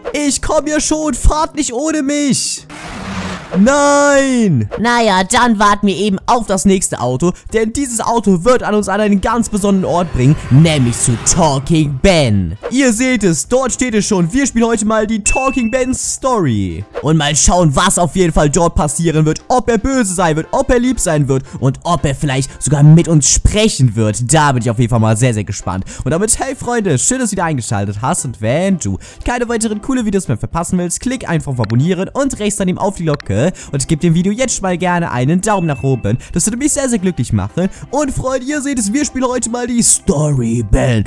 Ich komme hier schon. Fahrt nicht ohne mich. Nein! Naja, dann warten wir eben auf das nächste Auto, Denn dieses Auto wird uns an einen ganz besonderen Ort bringen, nämlich zu Talking Ben. Ihr seht es, dort steht es schon. Wir spielen heute mal die Talking Ben Story. Und mal schauen, was auf jeden Fall dort passieren wird. Ob er böse sein wird, ob er lieb sein wird Und ob er vielleicht sogar mit uns sprechen wird. Da bin ich auf jeden Fall mal sehr, sehr gespannt. Und damit, hey Freunde, schön, dass du wieder eingeschaltet hast. Und wenn du keine weiteren coole Videos mehr verpassen willst, klick einfach auf Abonnieren und rechts daneben auf die Glocke. Und gib dem Video jetzt mal gerne einen Daumen nach oben. Das würde mich sehr, sehr glücklich machen. Und Freunde, ihr seht es, wir spielen heute mal die Story Ben.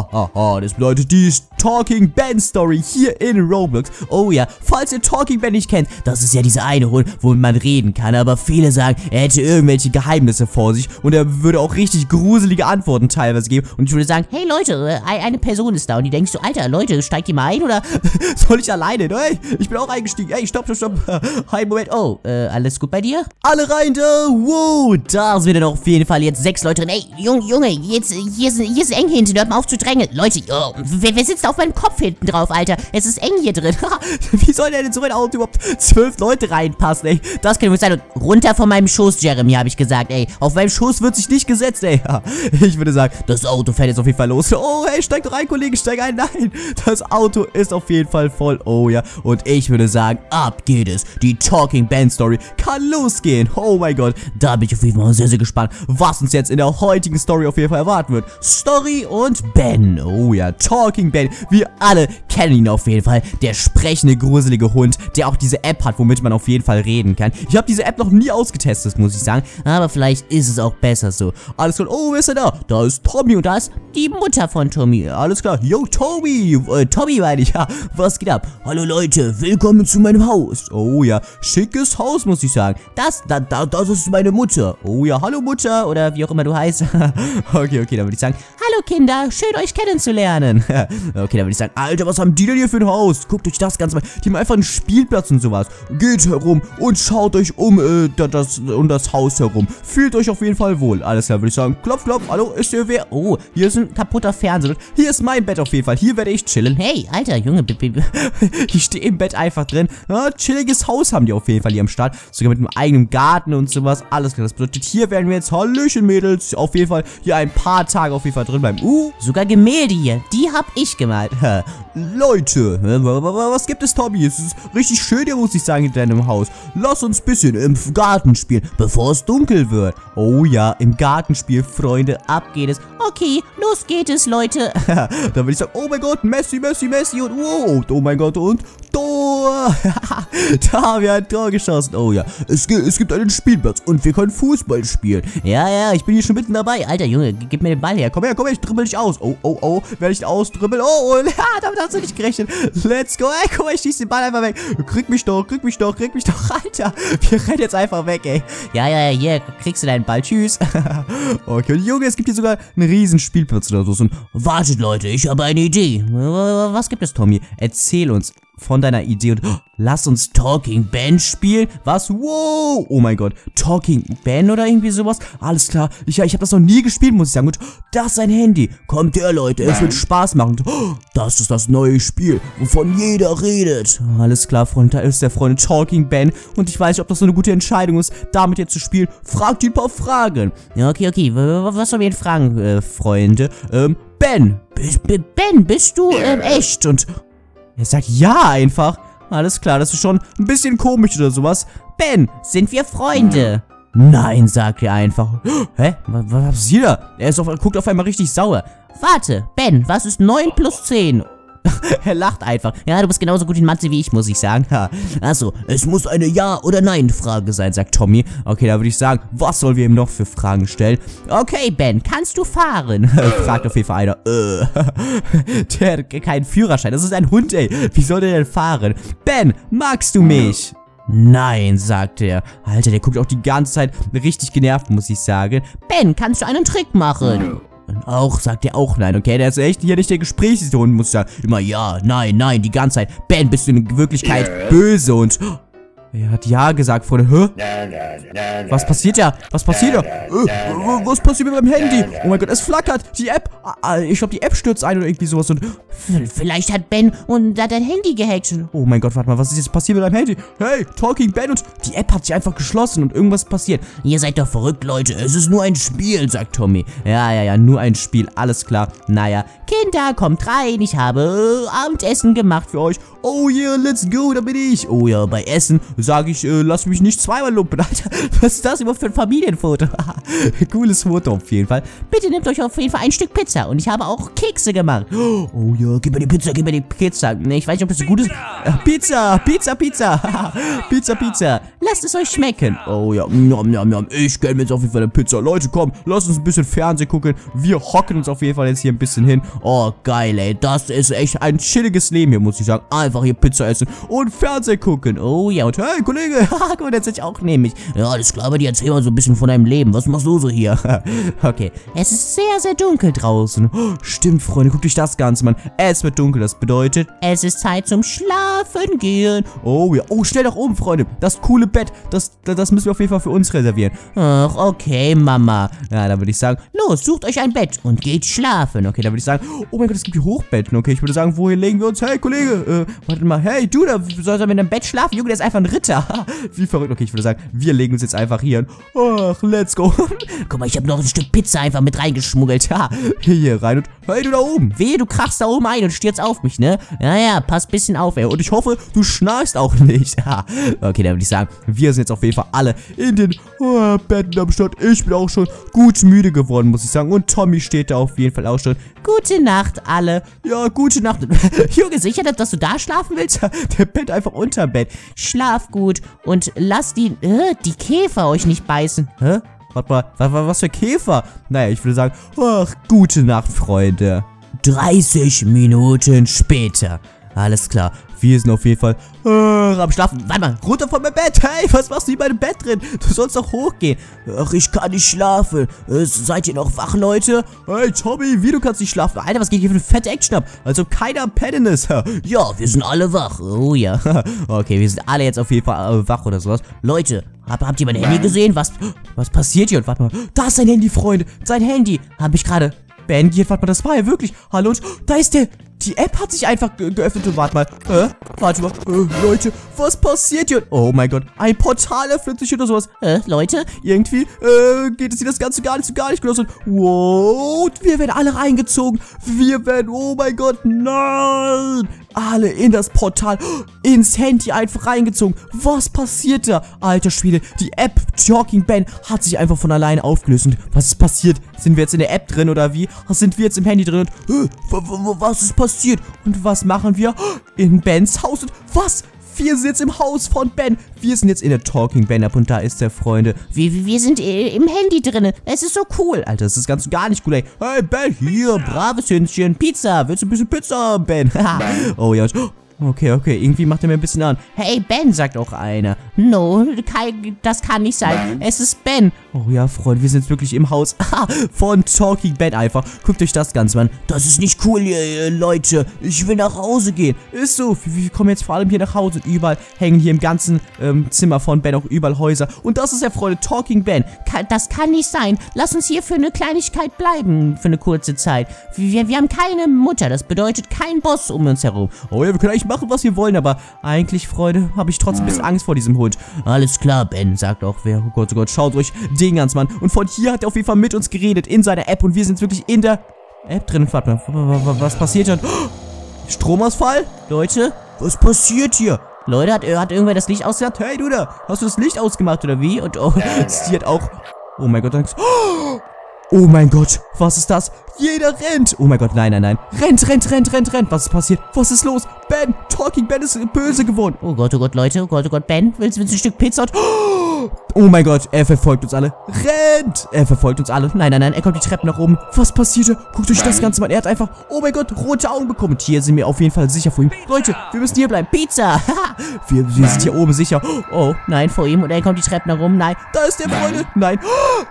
Das bedeutet die Talking Ben Story hier in Roblox. Oh ja, falls ihr Talking Ben nicht kennt, das ist ja diese eine Hund, womit man reden kann. Aber viele sagen, er hätte irgendwelche Geheimnisse vor sich. Und er würde auch richtig gruselige Antworten teilweise geben. Und ich würde sagen, hey Leute, eine Person ist da. Und die denkst du, Alter, Leute, steigt ihr mal ein, oder? Soll ich alleine? Hey, ich bin auch eingestiegen. Hey, stopp. Hi, Moment. Oh, alles gut bei dir? Alle rein da. Wow, da sind doch auf jeden Fall jetzt 6 Leute drin. Ey, Junge, jetzt, hier ist eng hinten. Hört mal auf zu drängeln. Leute, wer sitzt auf meinem Kopf hinten drauf, Alter? Es ist eng hier drin. Wie soll denn in so ein Auto überhaupt 12 Leute reinpassen, ey? Das kann nicht sein. Und runter von meinem Schoß, Jeremy, habe ich gesagt, ey. Auf meinem Schoß wird sich nicht gesetzt, ey. Ich würde sagen, das Auto fährt jetzt auf jeden Fall los. Oh, hey, steig doch ein, Kollege, steig ein. Nein, das Auto ist auf jeden Fall voll. Oh ja, und ich würde sagen, ab geht es. Die Talking Ben Story kann losgehen. Oh mein Gott, da bin ich auf jeden Fall sehr, sehr gespannt, was uns jetzt in der heutigen Story auf jeden Fall erwarten wird. Story und Ben. Oh ja, Talking Ben. Wir alle kennen ihn auf jeden Fall. Der sprechende, gruselige Hund, der auch diese App hat, womit man auf jeden Fall reden kann. Ich habe diese App noch nie ausgetestet, muss ich sagen. Aber vielleicht ist es auch besser so. Alles klar. Oh, wer ist denn da? Da ist Tommy und da ist die Mutter von Tommy. Alles klar. Yo, Tommy. Tommy meine ich. Ja, was geht ab? Hallo Leute, willkommen zu meinem Haus. Oh ja, schickes Haus, muss ich sagen. Das ist meine Mutter. Oh ja, hallo Mutter. Oder wie auch immer du heißt. Okay, dann würde ich sagen, hallo Kinder, schön euch kennenzulernen. Okay, dann würde ich sagen, Alter, was haben die denn hier für ein Haus? Guckt euch das Ganze mal. Die haben einfach einen Spielplatz und sowas. Geht herum und schaut euch um das Haus herum. Fühlt euch auf jeden Fall wohl. Alles klar, würde ich sagen, klopf, hallo, ist hier wer? Oh, hier ist ein kaputter Fernseher. Hier ist mein Bett auf jeden Fall. Hier werde ich chillen. Hey, Alter, Junge, ich stehe im Bett einfach drin. Ja, chilliges Haus haben die auf jeden Fall hier am Start. Sogar mit einem eigenen Garten und sowas. Alles klar, das bedeutet, hier werden wir jetzt, hallöchen Mädels, auf jeden Fall hier ein paar Tage auf jeden Fall drin bleiben. Sogar Gemälde hier, die hab ich gemalt. Leute, was gibt es, Tommy? Es ist richtig schön hier, muss ich sagen, in deinem Haus. Lass uns ein bisschen im Garten spielen, bevor es dunkel wird. Oh ja, im Gartenspiel, Freunde, ab geht es. Okay, los geht es, Leute. Da würde ich sagen, oh mein Gott, Messi und wow, oh mein Gott, und Tor. Da haben wir ein Tor geschossen. Oh ja, es gibt einen Spielplatz und wir können Fußball spielen. Ja, ich bin hier schon mitten dabei. Alter, Junge, gib mir den Ball her. Komm her, ich dribbel dich aus. Oh, werde ich ausdribbeln. Oh, damit hast du nicht gerechnet. Let's go. Ey, guck mal, ich schieße den Ball einfach weg. Krieg mich doch. Alter, wir rennen jetzt einfach weg, ey. Ja, hier kriegst du deinen Ball. Tschüss. Okay, und Junge, es gibt hier sogar einen riesen Spielplatz oder so. Und wartet, Leute, ich habe eine Idee. Was gibt es, Tommy? Erzähl uns von deiner Idee und lass uns Talking Ben spielen. Was? Wow! Oh mein Gott. Talking Ben oder irgendwie sowas? Alles klar. Ich habe das noch nie gespielt, muss ich sagen. Und das ist ein Handy. Kommt her, Leute. Es wird Spaß machen. Das ist das neue Spiel, wovon jeder redet. Alles klar, Freunde. Da ist der Freund Talking Ben. Und ich weiß nicht, ob das so eine gute Entscheidung ist, damit jetzt zu spielen. Fragt ihn ein paar Fragen. Ja, okay. Was sollen wir ihn fragen, Freunde? Ben. Bist du echt? Und er sagt ja einfach. Alles klar, das ist schon ein bisschen komisch oder sowas. Ben, sind wir Freunde? Nein, sagt er einfach. Hä? Was passiert da? Er guckt auf einmal richtig sauer. Warte, Ben, was ist 9 plus 10? Er lacht einfach. Ja, du bist genauso gut in Mathe wie ich, muss ich sagen. Achso, es muss eine Ja- oder Nein-Frage sein, sagt Tommy. Okay, da würde ich sagen, was sollen wir ihm noch für Fragen stellen? Okay, Ben, kannst du fahren? Fragt auf jeden Fall einer. Der hat keinen Führerschein. Das ist ein Hund, ey. Wie soll der denn fahren? Ben, magst du mich? Nein, sagt er. Alter, der guckt auch die ganze Zeit richtig genervt, muss ich sagen. Ben, kannst du einen Trick machen? Und auch sagt er auch nein, okay? Der ist echt hier nicht der gesprächigste Hund, muss ich sagen. Immer ja, nein, die ganze Zeit. Ben, bist du in Wirklichkeit böse und Er hat ja gesagt, Freunde. Hä? Was passiert da? Was passiert da? Was passiert mit meinem Handy? Oh mein Gott, es flackert. Die App. Ich glaube, die App stürzt ein oder irgendwie sowas. Und Vielleicht hat Ben und dein Handy gehackt. oh mein Gott, warte mal, was ist jetzt passiert mit meinem Handy? Hey, Talking Ben, und die App hat sich einfach geschlossen und irgendwas passiert. Ihr seid doch verrückt, Leute. Es ist nur ein Spiel, sagt Tommy. Ja, nur ein Spiel, alles klar. Naja, Kinder, kommt rein. Ich habe Abendessen gemacht für euch. Oh yeah, let's go, da bin ich. Oh ja, bei Essen sage ich, lass mich nicht zweimal lumpen. Alter, was ist das überhaupt für ein Familienfoto? Cooles Foto auf jeden Fall. Bitte nehmt euch auf jeden Fall ein Stück Pizza. Und ich habe auch Kekse gemacht. Oh ja, gib mir die Pizza, gib mir die Pizza. Nee, ich weiß nicht, ob das so gut ist. Pizza. Pizza. Lasst es euch schmecken. Oh ja, nom. Ich gönn mir jetzt auf jeden Fall eine Pizza. Leute, komm, lasst uns ein bisschen Fernsehen gucken. Wir hocken uns auf jeden Fall jetzt hier ein bisschen hin. Oh, geil, ey. Das ist echt ein chilliges Leben hier, muss ich sagen. Einfach hier Pizza essen und Fernsehen gucken. Oh ja, und hey, Kollege. Guck mal, jetzt ich auch nämlich. Ja, alles klar, aber die erzähl mal so ein bisschen von deinem Leben. Was machst du so hier? Okay. Es ist sehr, sehr dunkel draußen. Oh, stimmt, Freunde. Guckt euch das Ganze, Mann. Es wird dunkel. Das bedeutet, es ist Zeit zum Schlafen gehen. Oh ja. Oh, schnell nach oben, Freunde. Das coole Bett. Das müssen wir auf jeden Fall für uns reservieren. Ach, okay, Mama. Ja, da würde ich sagen, los, sucht euch ein Bett und geht schlafen. Okay, da würde ich sagen, oh mein Gott, es gibt hier Hochbetten. Okay, ich würde sagen, wohin legen wir uns? Hey, Kollege, warte mal. Hey, du, da sollst du mit einem Bett schlafen? Junge, der ist einfach ein Ritter. Wie verrückt. Okay, ich würde sagen, wir legen uns jetzt einfach hier hin. Ach, let's go. Guck mal, ich habe noch ein Stück Pizza einfach mit reingeschmuggelt. Ja, hier rein und, hey, du da oben. Wehe, du krachst da oben ein und stürzt auf mich, ne? Ja, pass ein bisschen auf, ey. Und ich hoffe, du schnarchst auch nicht. Ja. Okay, dann würde ich sagen, wir sind jetzt auf jeden Fall alle in den Betten am Start. Ich bin auch schon gut müde geworden, muss ich sagen. Und Tommy steht da auf jeden Fall auch schon. Gute Nacht, alle. Ja, gute Nacht. Junge, sicher, dass du da schlafen willst? Der pennt einfach unterm Bett. Schlaf gut und lasst die Käfer euch nicht beißen. Hä? Warte mal, was für Käfer? Naja, ich würde sagen, ach, gute Nacht, Freunde. 30 Minuten später. Alles klar, wir sind auf jeden Fall am Schlafen. Warte mal, runter von meinem Bett. Hey, was machst du in meinem Bett drin? Du sollst doch hochgehen. Ach, ich kann nicht schlafen. Seid ihr noch wach, Leute? Hey, Tommy, wie, du kannst nicht schlafen? Alter, was geht hier für eine fette Action ab? Also keiner am Pennen ist. Ja, wir sind alle wach. Oh ja. Okay, wir sind alle jetzt auf jeden Fall wach oder sowas. Leute, habt ihr mein Handy gesehen? Was passiert hier? Und warte mal, da ist sein Handy, Freunde. Sein Handy. Habe ich gerade beendet. Warte mal, das war ja wirklich. Hallo, und da ist der. Die App hat sich einfach geöffnet und warte mal. Warte mal. Leute, was passiert hier? Oh mein Gott, ein Portal öffnet sich oder sowas. Leute, irgendwie geht es hier das Ganze gar nicht gut aus. Und wow, wir werden alle reingezogen. Oh mein Gott, nein. Alle in das Portal, ins Handy einfach reingezogen. Was passiert da? Alter Schwede, die App Talking Ben hat sich einfach von alleine aufgelöst. Und was ist passiert? Sind wir jetzt in der App drin oder wie? Sind wir jetzt im Handy drin? Und was ist passiert? Und was machen wir? In Bens Haus. Und was? Wir sind jetzt im Haus von Ben. Wir sind jetzt in der Talking Ben App und da ist der, Freunde. Wir sind im Handy drin. Es ist so cool. Alter, das ist ganz gar nicht cool, ey. Hey, Ben, hier, braves Hündchen. Pizza. Willst du ein bisschen Pizza, Ben? Oh ja. Okay, irgendwie macht er mir ein bisschen an. Hey, Ben, sagt auch einer. No, das kann nicht sein. Es ist Ben. Oh ja, Freunde, wir sind jetzt wirklich im Haus von Talking Ben einfach. Guckt euch das Ganze an. Das ist nicht cool, Leute. Ich will nach Hause gehen. Ist so. Wir kommen jetzt vor allem hier nach Hause und überall hängen hier im ganzen Zimmer von Ben auch überall Häuser. Und das ist ja, Freunde, Talking Ben. Das kann nicht sein. Lass uns hier für eine Kleinigkeit bleiben, für eine kurze Zeit. Wir haben keine Mutter. Das bedeutet kein Boss um uns herum. Oh ja, wir können eigentlich machen, was wir wollen, aber eigentlich, Freunde, habe ich trotzdem ein bisschen Angst vor diesem Hund. Alles klar, Ben, sagt auch wer. Oh Gott, schaut euch den ganzen Mann. Und von hier hat er auf jeden Fall mit uns geredet, in seiner App. Und wir sind wirklich in der App drin. Warte mal, was passiert dann? Stromausfall? Leute, was passiert hier? Leute, hat irgendwer das Licht ausgemacht? Hey, du da, hast du das Licht ausgemacht oder wie? Und sie hat auch... Oh mein Gott, oh mein Gott, was ist das? Jeder rennt. Oh mein Gott, nein. Rennt. Was ist passiert? Was ist los? Ben, Talking Ben ist böse geworden. Oh Gott, Leute. Oh Gott, Ben, willst du ein Stück Pizza? Oh mein Gott, er verfolgt uns alle. Rennt. Er verfolgt uns alle. Nein, er kommt die Treppen nach oben. Was passiert da? Guckt euch das Ganze mal. Er hat einfach, oh mein Gott, rote Augen bekommen. Und hier sind wir auf jeden Fall sicher vor ihm. Leute, wir müssen hier bleiben. Pizza. wir sind hier oben sicher. Oh, nein, vor ihm. Und er kommt die Treppen nach oben. Nein. Da ist der, Freunde. Nein.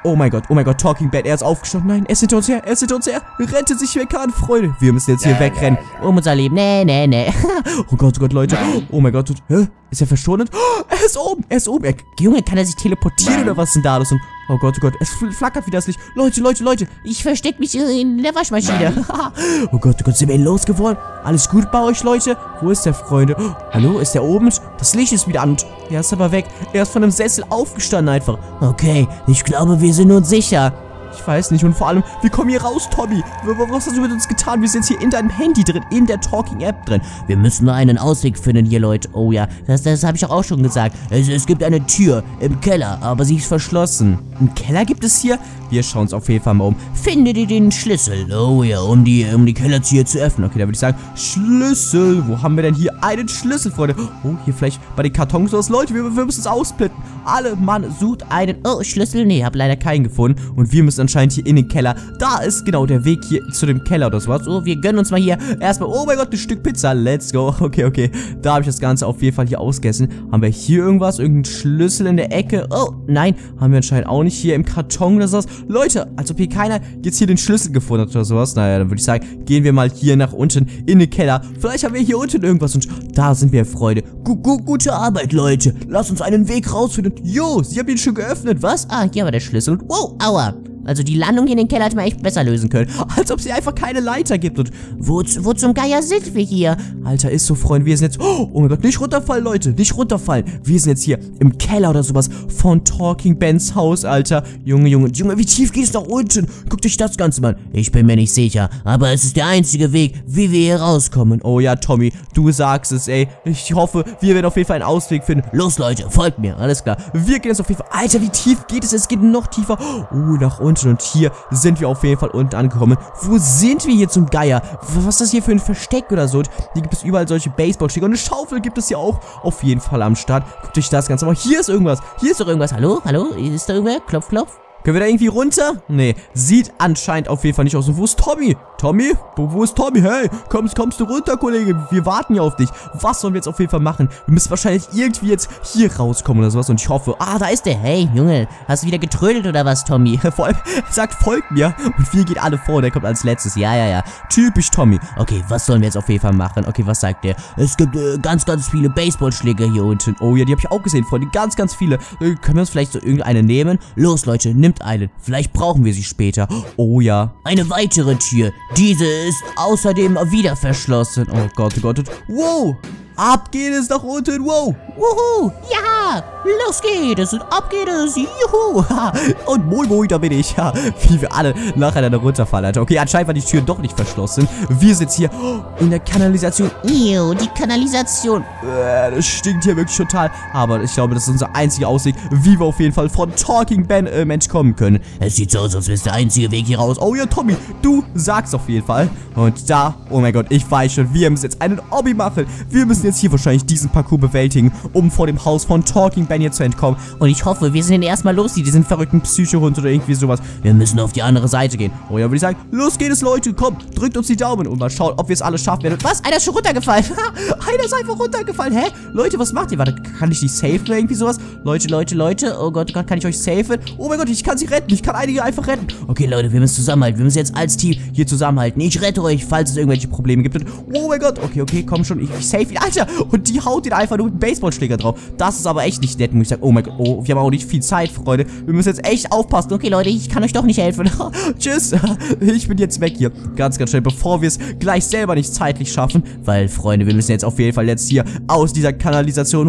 Oh mein Gott, Talking Ben, er ist aufgestanden. Nein, er ist hinter uns her, rettet sich weg an, Freunde. Wir müssen jetzt hier wegrennen. Um unser Leben. Nee. Oh Gott, Leute. Oh mein Gott, hä? Ist er verschwunden? Oh, er ist oben. Junge, kann er sich teleportieren Oder was ist denn da los? Und oh Gott, es flackert wieder das Licht. Leute. Ich versteck mich in der Waschmaschine. Oh Gott, sind wir losgeworden? Alles gut bei euch, Leute? Wo ist der, Freunde? Oh, hallo, ist der oben? Das Licht ist wieder an und er ist aber weg. Er ist von einem Sessel aufgestanden einfach. Okay, ich glaube, wir sind uns sicher. Ich weiß nicht und vor allem, wir kommen hier raus, Tommy. Was hast du mit uns getan? Wir sind jetzt hier in deinem Handy drin, in der Talking-App drin. Wir müssen nur einen Ausweg finden hier, Leute. Oh ja, das habe ich auch schon gesagt. Es gibt eine Tür im Keller, aber sie ist verschlossen. Einen Keller gibt es hier? Wir schauen uns auf jeden Fall mal um. Findet ihr den Schlüssel? Oh ja, um die Kellertür zu öffnen. Okay, da würde ich sagen, Schlüssel. Wo haben wir denn hier einen Schlüssel, Freunde? Oh, hier vielleicht bei den Kartons oder was. Leute, wir müssen es ausblenden. Alle Mann sucht einen Schlüssel. Nee, hab leider keinen gefunden. Und wir müssen anscheinend hier in den Keller. Da ist genau der Weg hier zu dem Keller oder sowas. So, wir gönnen uns mal hier erstmal. Oh mein Gott, ein Stück Pizza. Let's go. Okay. Da habe ich das Ganze auf jeden Fall hier ausgegessen. Haben wir hier irgendwas? Irgendeinen Schlüssel in der Ecke? Oh, nein. Haben wir anscheinend auch nicht. Hier im Karton oder sowas. Leute, als ob hier keiner jetzt hier den Schlüssel gefunden hat oder sowas. Naja, dann würde ich sagen, gehen wir mal hier nach unten in den Keller. Vielleicht haben wir hier unten irgendwas. Und da sind wir, Freunde. Gute Arbeit, Leute. Lass uns einen Weg rausfinden. Jo, sie haben ihn schon geöffnet. Was? Ah, hier war der Schlüssel. Wow, aua. Also die Landung hier in den Keller hätte man echt besser lösen können. Als ob sie einfach keine Leiter gibt. Und wo zum Geier sind wir hier? Alter, ist so, Freunde. Wir sind jetzt... Oh mein Gott, nicht runterfallen, Leute. Nicht runterfallen. Wir sind jetzt hier im Keller oder sowas von Talking Bens Haus, Alter. Junge, wie tief geht es nach unten? Guckt euch das Ganze mal an. Ich bin mir nicht sicher, aber es ist der einzige Weg, wie wir hier rauskommen. Oh ja, Tommy, du sagst es, ey. Ich hoffe, wir werden auf jeden Fall einen Ausweg finden. Los, Leute, folgt mir. Alles klar. Wir gehen jetzt auf jeden Fall... Alter, wie tief geht es? Es geht noch tiefer. Nach unten. Und hier sind wir auf jeden Fall unten angekommen. Wo sind wir hier zum Geier? Was ist das hier für ein Versteck oder so? Und hier gibt es überall solche Baseballschläger. Und eine Schaufel gibt es hier auch auf jeden Fall am Start. Guckt euch das Ganze mal. Hier ist irgendwas. Hier ist doch irgendwas. Hallo? Ist da irgendwer? Klopf. Können wir da irgendwie runter? Nee, sieht anscheinend auf jeden Fall nicht aus. Und wo ist Tommy? Tommy? Wo ist Tommy? Hey, kommst du runter, Kollege? Wir warten ja auf dich. Was sollen wir jetzt auf jeden Fall machen? Wir müssen wahrscheinlich irgendwie jetzt hier rauskommen oder sowas. Und ich hoffe... Ah, da ist der. Hey, Junge, hast du wieder getrödelt oder was, Tommy? Vor allem, er sagt, folgt mir. Und wir gehen alle vor. Der kommt als letztes. Ja. Typisch Tommy. Okay, was sollen wir jetzt auf jeden Fall machen? Okay, was sagt der? Es gibt ganz viele Baseballschläger hier unten. Oh ja, die habe ich auch gesehen, Freunde. Ganz viele. Können wir uns vielleicht so irgendeine nehmen? Los, Leute, nimmt eine. Vielleicht brauchen wir sie später. Oh ja. Eine weitere Tür. Diese ist außerdem wieder verschlossen. Oh Gott. Wow. Ab geht es nach unten, wow. Wuhu, ja, los geht es und ab geht es, juhu. Und moi, da bin ich, ja. Wie wir alle nacheinander runterfallen, Alter. Okay, anscheinend war die Tür doch nicht verschlossen. Wir sind hier in der Kanalisation. Ew, die Kanalisation. Das stinkt hier wirklich total. Aber ich glaube, das ist unser einziger Ausweg, wie wir auf jeden Fall von Talking Ben kommen können. Es sieht so aus, als wäre es der einzige Weg hier raus. Oh ja, Tommy, du sagst auf jeden Fall. Und da, oh mein Gott, ich weiß schon, wir müssen jetzt einen Obby machen. Wir müssen jetzt hier wahrscheinlich diesen Parcours bewältigen, um vor dem Haus von Talking Ben hier zu entkommen. Und ich hoffe, wir sind den erstmal los, diesen verrückten Psychohund oder irgendwie sowas. Wir müssen auf die andere Seite gehen. Oh ja, würde ich sagen, los geht es, Leute. Komm, drückt uns die Daumen und mal schauen, ob wir es alle schaffen werden. Was? Einer ist schon runtergefallen. Einer ist einfach runtergefallen. Hä? Leute, was macht ihr? Warte, kann ich die safen oder irgendwie sowas? Leute. Oh Gott, kann ich euch safen? Oh mein Gott, ich kann sie retten. Ich kann einige einfach retten. Okay, Leute, wir müssen zusammenhalten. Wir müssen jetzt als Team hier zusammenhalten. Ich rette euch, falls es irgendwelche Probleme gibt. Und, oh mein Gott. Okay, komm schon. Ich safe ihn. Alter, und die haut ihn einfach nur mit dem Baseballschläger drauf. Das ist aber echt nicht nett, muss ich sagen. Oh mein Gott, wir haben auch nicht viel Zeit, Freunde. Wir müssen jetzt echt aufpassen. Okay, Leute, ich kann euch doch nicht helfen. Tschüss. Ich bin jetzt weg hier. Ganz schnell, bevor wir es gleich selber nicht zeitlich schaffen. Weil, Freunde, wir müssen jetzt auf jeden Fall jetzt hier aus dieser Kanalisation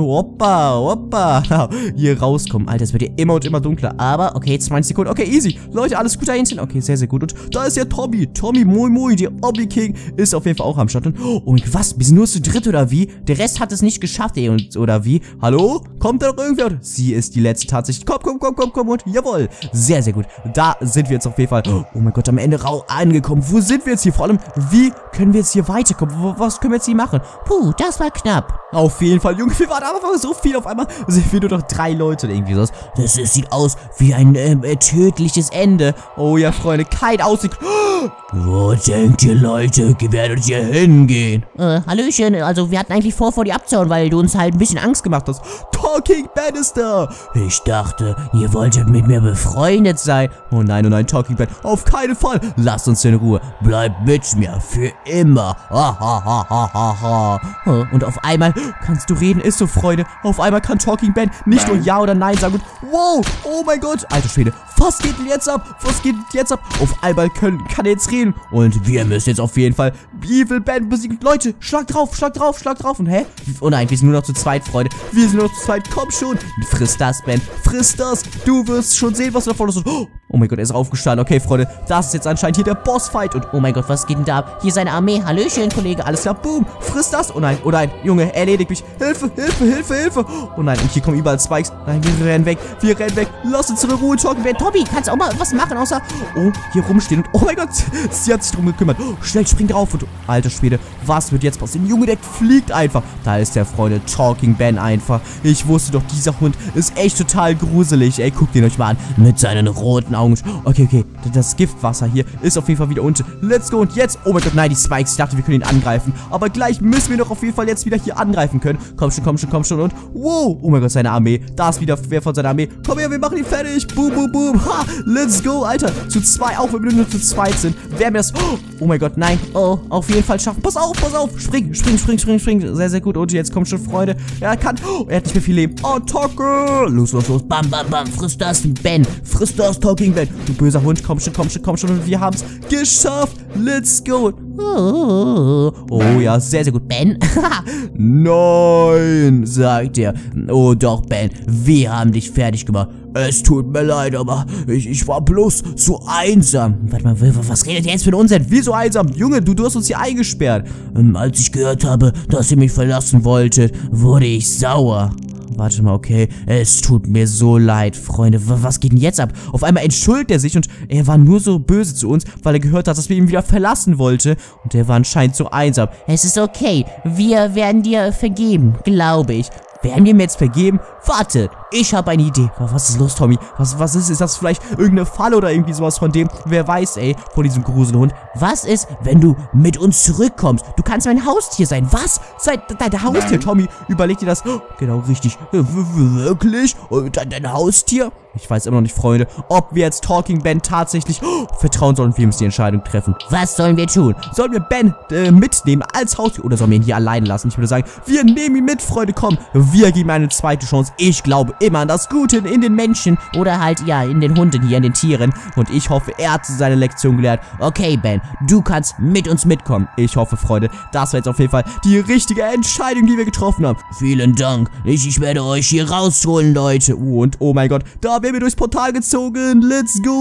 hoppa, hier rauskommen. Alter, es wird hier immer und immer dunkler. Aber, okay, 20 Sekunden. Okay, easy. Leute, alles gut da hinten. Okay, sehr gut. Und da ist ja Tommy. Tommy, moi, der Obby King ist auf jeden Fall auch am Start. Oh mein Gott, was? Wir sind nur zu dritt oder wie? Der Rest hat es nicht geschafft, ey, oder wie? Hallo? Kommt da noch irgendwer? Sie ist die letzte tatsächlich. Komm und jawohl. Sehr gut. Da sind wir jetzt auf jeden Fall. Oh mein Gott, am Ende angekommen. Wo sind wir jetzt hier? Vor allem, wie können wir jetzt hier weiterkommen? Was können wir jetzt hier machen? Puh, das war knapp. Auf jeden Fall, Junge, wir waren einfach so viel. Auf einmal sind wir nur noch 3 Leute oder irgendwie sowas. Das sieht aus wie ein tödliches Ende. Oh ja, Freunde, kein Ausweg. Wo denkt ihr, Leute, werdet ihr hingehen? Hallöchen, also wir hatten eigentlich vor die abzuhauen, weil du uns halt ein bisschen Angst gemacht hast. Talking Ben ist da. Ich dachte, ihr wolltet mit mir befreundet sein. Oh nein, Talking Ben. Auf keinen Fall. Lasst uns in Ruhe. Bleibt mit mir für immer. Und auf einmal kannst du reden. Ist so, Freunde. Auf einmal kann Talking Ben nicht nur Ja oder Nein sagen. Und wow, oh mein Gott. Alter Schwede. Was geht denn jetzt ab? Was geht jetzt ab? Auf einmal kann er jetzt reden. Und wir müssen jetzt auf jeden Fall Evil Ben besiegen. Leute, schlag drauf, schlag drauf, schlag drauf. Und hä? Oh nein, wir sind nur noch zu zweit, Freunde. Wir sind nur noch zu zweit. Komm schon. Friss das, Ben. Friss das. Du wirst schon sehen, was du davon hast. Oh mein Gott, er ist aufgestanden. Okay, Freunde, das ist jetzt anscheinend hier der Bossfight. Und oh mein Gott, was geht denn da ab? Hier ist eine Armee. Hallöchen, Kollege. Alles klar, boom. Friss das. Oh nein, Junge, erledigt mich. Hilfe, Hilfe, Hilfe, Hilfe. Oh nein, und hier kommen überall Spikes. Nein, wir rennen weg. Wir rennen weg. Lass uns in Ruhe talken. Tobi, kannst auch mal was machen, außer... Oh, hier rumstehen. Und oh mein Gott, sie hat sich drum gekümmert. Oh, schnell, spring drauf. Und alter Schwede, was wird jetzt passieren? Junge, der fliegt einfach. Da ist der Freunde Talking Ben einfach. Ich wusste doch, dieser Hund ist echt total gruselig. Ey, guckt ihn euch mal an. Mit seinen roten Augen. Okay. Das Giftwasser hier ist auf jeden Fall wieder unten. Let's go. Und jetzt, oh mein Gott, nein, die Spikes. Ich dachte, wir können ihn angreifen. Aber gleich müssen wir doch auf jeden Fall jetzt wieder hier angreifen können. Komm schon. Und wow, oh mein Gott, seine Armee. Da ist wieder wer von seiner Armee. Komm her, wir machen ihn fertig. Boom, boom, boom. Ha, let's go, Alter. Zu zwei, auch wenn wir nur zu zweit sind. Werden wir das... Oh mein Gott, nein. Oh, auf jeden Fall schaffen. Pass auf. Spring. Sehr, sehr gut. Und jetzt kommt schon, Freunde. Er kann... Oh, er hat nicht mehr viel Leben. Attacke. Los. Bam. Friss das, Ben. Friss das, Talking Ben. Du böser Hund. Komm schon. Und wir haben es geschafft. Let's go. Oh ja, sehr, sehr gut. Ben? Nein, sagt er. Oh doch, Ben. Wir haben dich fertig gemacht. Es tut mir leid, aber ich war bloß so einsam. Warte mal, was redet ihr jetzt für einen Unsinn? Wieso einsam? Junge, du hast uns hier eingesperrt. Als ich gehört habe, dass ihr mich verlassen wolltet, wurde ich sauer. Warte mal, okay. Es tut mir so leid, Freunde. Was geht denn jetzt ab? Auf einmal entschuldigt er sich und er war nur so böse zu uns, weil er gehört hat, dass wir ihn wieder verlassen wollten. Und er war anscheinend so einsam. Es ist okay. Wir werden dir vergeben, glaube ich. Werden wir mir jetzt vergeben? Warte, ich habe eine Idee. Was ist los, Tommy? Was ist? Ist das vielleicht irgendeine Falle oder irgendwie sowas von dem? Wer weiß, ey, von diesem Gruselhund. Was ist, wenn du mit uns zurückkommst? Du kannst mein Haustier sein. Was? Dein Haustier, Tommy. Überleg dir das. Genau, richtig. Wirklich? Dein Haustier? Ich weiß immer noch nicht, Freunde, ob wir jetzt Talking Ben tatsächlich vertrauen sollen. Wir müssen die Entscheidung treffen. Was sollen wir tun? Sollen wir Ben mitnehmen als Haustier oder sollen wir ihn hier alleine lassen? Ich würde sagen, wir nehmen ihn mit, Freunde. Komm, wir geben ihm eine zweite Chance. Ich glaube immer an das Gute in den Menschen oder halt, ja, in den Hunden hier, in den Tieren. Und ich hoffe, er hat seine Lektion gelernt. Okay, Ben, du kannst mit uns mitkommen. Ich hoffe, Freunde, das war jetzt auf jeden Fall die richtige Entscheidung, die wir getroffen haben. Vielen Dank. Ich werde euch hier rausholen, Leute. Und, oh mein Gott, da werden wir durchs Portal gezogen. Let's go.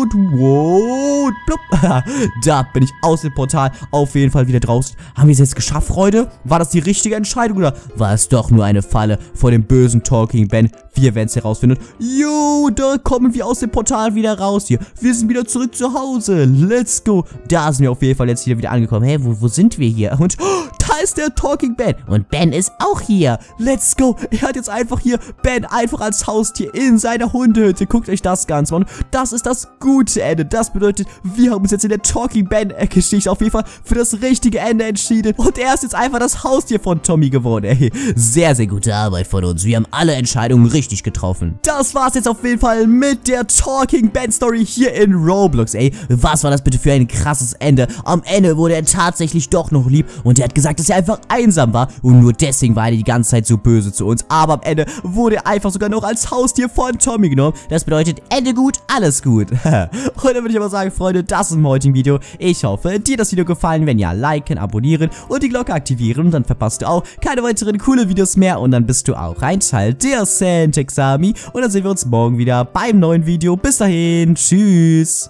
Wow. Blub. Da bin ich aus dem Portal auf jeden Fall wieder draußen. Haben wir es jetzt geschafft, Freunde? War das die richtige Entscheidung oder war es doch nur eine Falle vor dem bösen Talking Ben? Wir werden es herausfinden. Jo, da kommen wir aus dem Portal wieder raus hier. Wir sind wieder zurück zu Hause. Let's go. Da sind wir auf jeden Fall jetzt hier wieder angekommen. Hey, wo sind wir hier? Und da ist der Talking Ben. Und Ben ist auch hier. Let's go. Er hat jetzt einfach hier Ben einfach als Haustier in seiner Hundehütte. Guckt euch das Ganze an. Das ist das gute Ende. Das bedeutet, wir haben uns jetzt in der Talking Ben-Geschichte auf jeden Fall für das richtige Ende entschieden. Und er ist jetzt einfach das Haustier von Tommy geworden. Ey, sehr, sehr gute Arbeit von uns. Wir haben alle Entscheidungen richtig getroffen. Das war's jetzt auf jeden Fall mit der Talking Ben Story hier in Roblox. Ey, was war das bitte für ein krasses Ende? Am Ende wurde er tatsächlich doch noch lieb und er hat gesagt, dass er einfach einsam war und nur deswegen war er die ganze Zeit so böse zu uns. Aber am Ende wurde er einfach sogar noch als Haustier von Tommy genommen. Das bedeutet, Ende gut, alles gut. Und dann würde ich aber sagen, Freunde, das ist im heutigen Video. Ich hoffe, dir das Video gefallen. Wenn ja, liken, abonnieren und die Glocke aktivieren. Und dann verpasst du auch keine weiteren coole Videos mehr. Und dann bist du auch ein Teil der Santexami. Und dann sehen wir uns morgen wieder beim neuen Video. Bis dahin, tschüss.